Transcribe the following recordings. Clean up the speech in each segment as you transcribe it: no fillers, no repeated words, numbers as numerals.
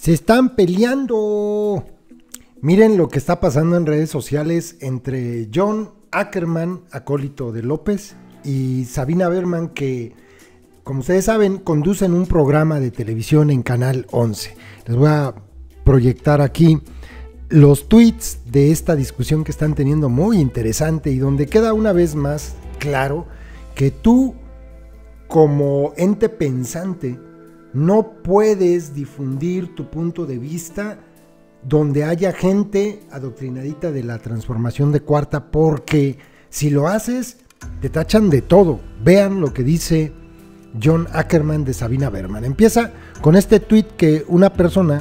Se están peleando. Miren lo que está pasando en redes sociales entre John Ackerman, acólito de López, y Sabina Berman, que, como ustedes saben, conducen un programa de televisión en Canal 11. Les voy a proyectar aquí los tweets de esta discusión que están teniendo, muy interesante, y donde queda una vez más claro que tú, como ente pensante, no puedes difundir tu punto de vista donde haya gente adoctrinadita de la transformación de cuarta, porque si lo haces, te tachan de todo. Vean lo que dice John Ackerman de Sabina Berman. Empieza con este tweet que una persona,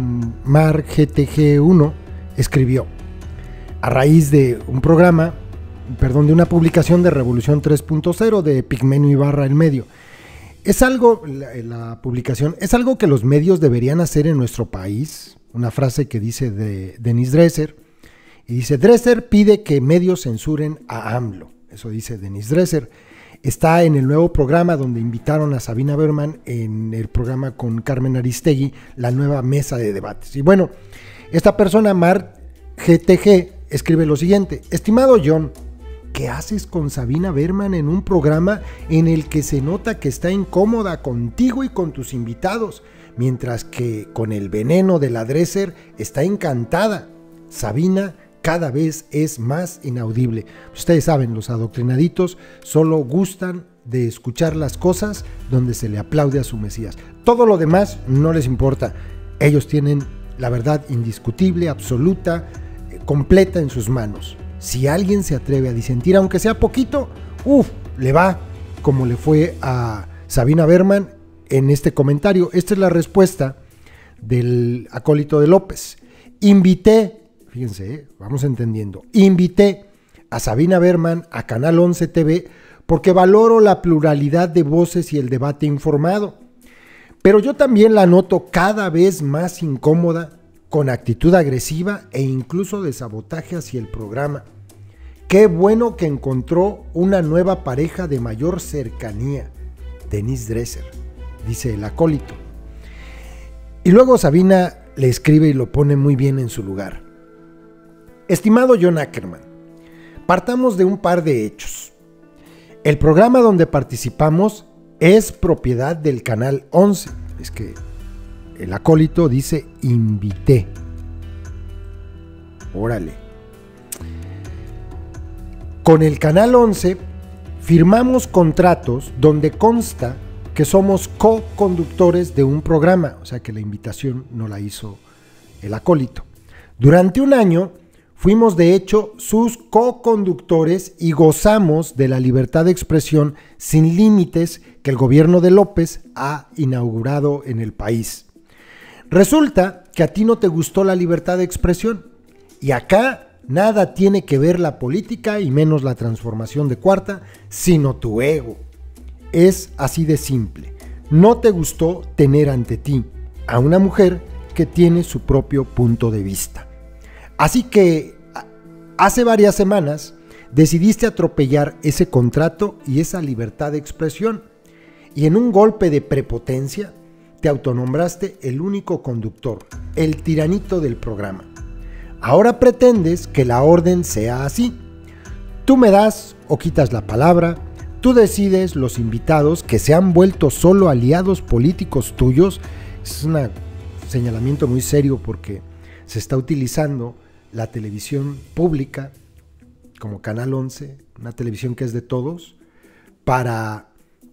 MarGTG1, escribió a raíz de un programa, de una publicación de Revolución 3.0 de Pigmenio Ibarra El Medio. Es algo, la publicación, es algo que los medios deberían hacer en nuestro país. Una frase que dice de Denise Dresser, y dice: Dresser pide que medios censuren a AMLO. Eso dice Denise Dresser. Está en el nuevo programa donde invitaron a Sabina Berman, en el programa con Carmen Aristegui, la nueva mesa de debates. Y bueno, esta persona, MarGTG, escribe lo siguiente: estimado John, ¿qué haces con Sabina Berman en un programa en el que se nota que está incómoda contigo y con tus invitados, mientras que con el veneno de la Dresser está encantada? Sabina cada vez es más inaudible. Ustedes saben, los adoctrinaditos solo gustan de escuchar las cosas donde se le aplaude a su Mesías. Todo lo demás no les importa. Ellos tienen la verdad indiscutible, absoluta, completa en sus manos. Si alguien se atreve a disentir, aunque sea poquito, le va como le fue a Sabina Berman en este comentario. Esta es la respuesta del acólito de López. Fíjense, vamos entendiendo. Invité a Sabina Berman a Canal 11 TV porque valoro la pluralidad de voces y el debate informado. Pero yo también la noto cada vez más incómoda, con actitud agresiva e incluso de sabotaje hacia el programa. Qué bueno que encontró una nueva pareja de mayor cercanía, Denise Dresser, dice el acólito. Y luego Sabina le escribe y lo pone muy bien en su lugar. Estimado John Ackerman, partamos de un par de hechos. El programa donde participamos es propiedad del Canal 11. Es que el acólito dice invité. Órale. Con el Canal 11 firmamos contratos donde consta que somos co-conductores de un programa, o sea que la invitación no la hizo el acólito. Durante un año fuimos de hecho sus co-conductores y gozamos de la libertad de expresión sin límites que el gobierno de López ha inaugurado en el país. Resulta que a ti no te gustó la libertad de expresión, y acá nada tiene que ver la política y menos la transformación de cuarta, sino tu ego. Es así de simple. No te gustó tener ante ti a una mujer que tiene su propio punto de vista. Así que hace varias semanas decidiste atropellar ese contrato y esa libertad de expresión, y en un golpe de prepotencia te autonombraste el único conductor, el tiranito del programa. Ahora pretendes que la orden sea así. Tú me das o quitas la palabra, tú decides los invitados que se han vuelto solo aliados políticos tuyos. Es un señalamiento muy serio porque se está utilizando la televisión pública como Canal 11, una televisión que es de todos, para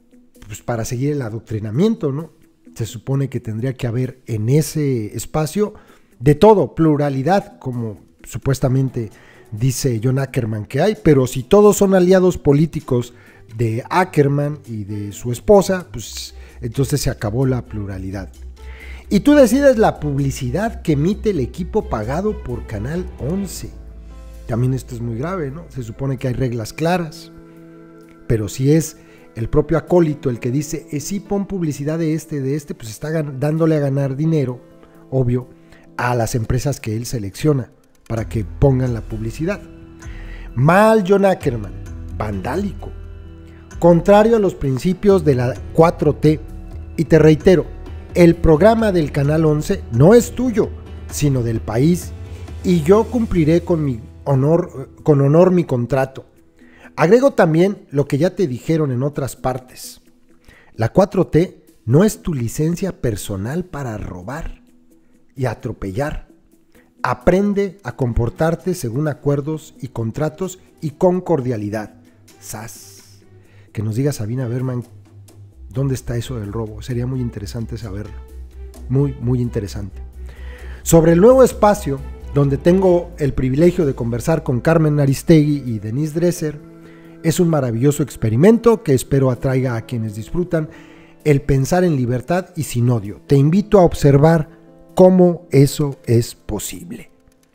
seguir el adoctrinamiento, ¿no? Se supone que tendría que haber en ese espacio de todo, pluralidad, como supuestamente dice John Ackerman que hay, pero si todos son aliados políticos de Ackerman y de su esposa, pues entonces se acabó la pluralidad. Y tú decides la publicidad que emite el equipo pagado por Canal 11. También esto es muy grave, ¿no? Se supone que hay reglas claras, pero si es el propio acólito el que dice, sí, pon publicidad de este, pues está dándole a ganar dinero, obvio, a las empresas que él selecciona para que pongan la publicidad. Mal John Ackerman, vandálico, contrario a los principios de la 4T, y te reitero, el programa del Canal 11 no es tuyo, sino del país, y yo cumpliré con honor mi contrato. Agrego también lo que ya te dijeron en otras partes. La 4T no es tu licencia personal para robar y atropellar. Aprende a comportarte según acuerdos y contratos y con cordialidad. ¡Sas! Que nos diga Sabina Berman dónde está eso del robo. Sería muy interesante saberlo. Muy, muy interesante. Sobre el nuevo espacio, donde tengo el privilegio de conversar con Carmen Aristegui y Denise Dresser, es un maravilloso experimento que espero atraiga a quienes disfrutan el pensar en libertad y sin odio. Te invito a observar cómo eso es posible.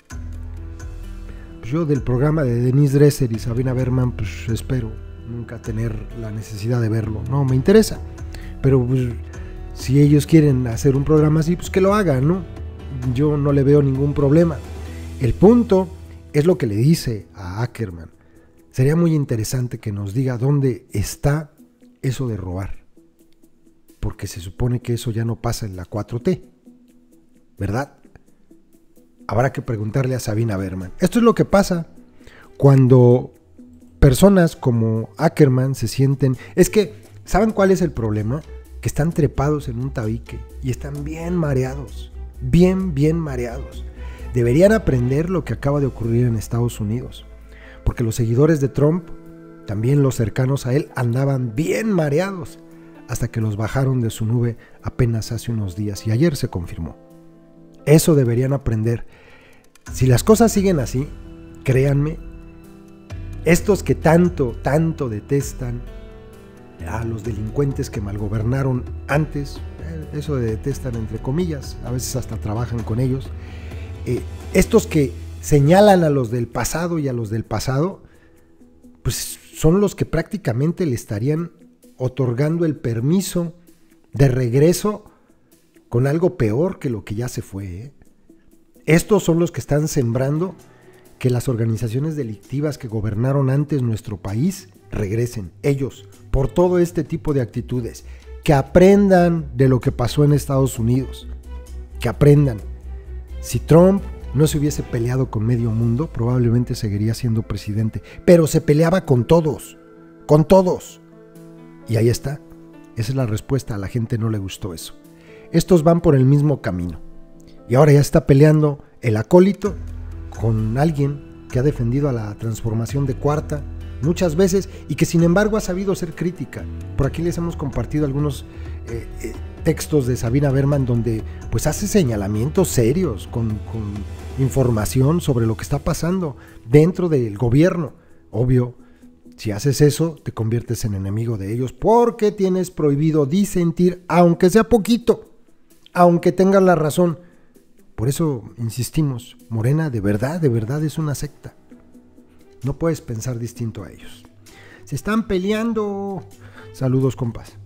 Pues yo del programa de Denise Dresser y Sabina Berman, pues espero nunca tener la necesidad de verlo. No me interesa. Pero pues, si ellos quieren hacer un programa así, pues que lo hagan, ¿no? Yo no le veo ningún problema. El punto es lo que le dice a Ackerman. Sería muy interesante que nos diga dónde está eso de robar. Porque se supone que eso ya no pasa en la 4T, ¿verdad? Habrá que preguntarle a Sabina Berman. Esto es lo que pasa cuando personas como Ackerman se sienten... Es que, ¿saben cuál es el problema? Que están trepados en un tabique y están bien mareados. Bien mareados. Deberían aprender lo que acaba de ocurrir en Estados Unidos. Porque los seguidores de Trump, también los cercanos a él, andaban bien mareados hasta que los bajaron de su nube apenas hace unos días y ayer se confirmó. Eso deberían aprender. Si las cosas siguen así, créanme, estos que tanto detestan a los delincuentes que malgobernaron antes, eso de detestan entre comillas, a veces hasta trabajan con ellos, estos que señalan a los del pasado y a los del pasado, pues son los que prácticamente le estarían otorgando el permiso de regreso con algo peor que lo que ya se fue. Estos son los que están sembrando que las organizaciones delictivas que gobernaron antes nuestro país regresen. Ellos, por todo este tipo de actitudes, que aprendan de lo que pasó en Estados Unidos, que aprendan. Si Trump no se hubiese peleado con medio mundo, probablemente seguiría siendo presidente, pero se peleaba con todos. Y ahí está, esa es la respuesta, a la gente no le gustó eso. Estos van por el mismo camino. Y ahora ya está peleando el acólito con alguien que ha defendido a la transformación de Cuarta muchas veces y que sin embargo ha sabido ser crítica. Por aquí les hemos compartido algunos textos de Sabina Berman donde pues hace señalamientos serios con información sobre lo que está pasando dentro del gobierno. Obvio, si haces eso te conviertes en enemigo de ellos porque tienes prohibido disentir, aunque sea poquito, aunque tengas la razón. Por eso insistimos, Morena de verdad es una secta. No puedes pensar distinto a ellos. Se están peleando. Saludos, compas.